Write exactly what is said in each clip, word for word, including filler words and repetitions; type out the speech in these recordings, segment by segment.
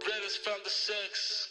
brothers from the six.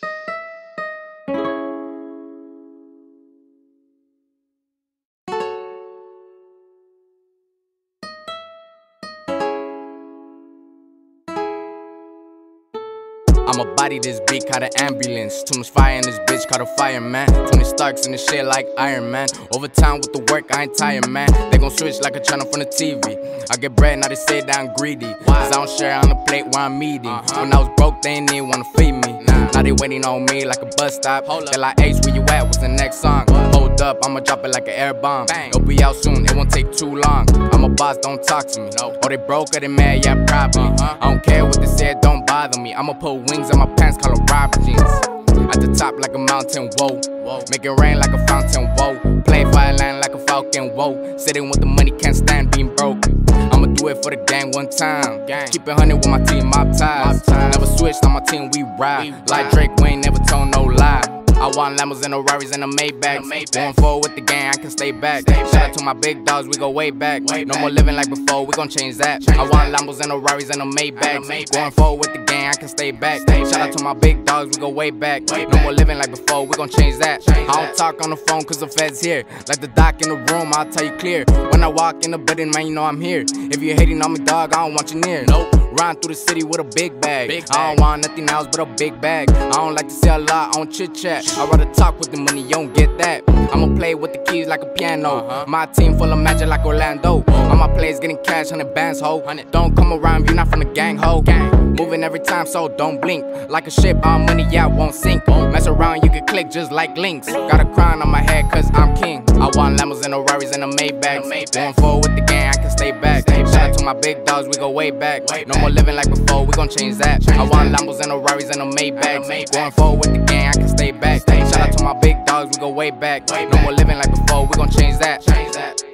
I'ma body this beat, call an ambulance. Too much fire in this bitch, call a fireman. Tony Starks in this shit like Iron Man. Overtime with the work, I ain't tired, man. They gon' switch like a channel from the T V. I get bread, now they say that I'm greedy. Cause I don't share on the plate where I'm eating. When I was broke, they ain't even wanna feed me. Now they waiting on me like a bus stop. They're like, H, where you at? What's the next song? Hold up, I'ma drop it like an air bomb. It'll be out soon, it won't take too long. I'm a boss, don't talk to me. Oh, they broke or they mad, yeah, probably. I don't care what they said, don't bother me. I'ma put wings on my pants, call them robber jeans. At the top like a mountain, whoa. Make it rain like a fountain, whoa. Play fireline like a falcon, whoa. Sitting with the money, can't stand being broke. I'ma do it for the gang one time. Keep it hundred with my team, mob ties. Never switched on my team, we ride. Like Drake, we ain't never told no lie. I want Lambos and the Rarries and the Maybachs. Going forward with the gang, I can stay back. Shout out to my big dogs, we go way back. No more living like before, we gon' change that. I want Lambos and the Rarries and the Maybachs. Going forward with the gang, I can stay back. Shout out to my big dogs, we go way back. No more living like before, we gon' change that. I don't talk on the phone cause the feds here. Like the doc in the room, I'll tell you clear. When I walk in the building, man, you know I'm here. If you hating on me, dog, I don't want you near. Nope. Ride through the city with a big bag. big bag. I don't want nothing else but a big bag. I don't like to say a lot, I don't chit chat. I'd rather talk with the money, you don't get that. I'ma play with the keys like a piano. Uh-huh. My team full of magic like Orlando. All my plays getting cash, hundred bands, ho. Don't come around if you're not from the gang, ho. Gang. Moving every time, so don't blink. Like a ship, all money, yeah, won't sink. Mess around, you can click just like links. Got a crown on my head, cause I'm king. I want Lambos and the Rarries and the Maybachs. Going forward with the gang, I can stay back. Shout out to my big dogs, we go way back. No more living like before, we gon' change that. I want Lambos and the Rarries and the Maybachs. Going forward with the gang, I can stay back. Shout out to my big dogs, we go way back. No more living like before, we gon' change that.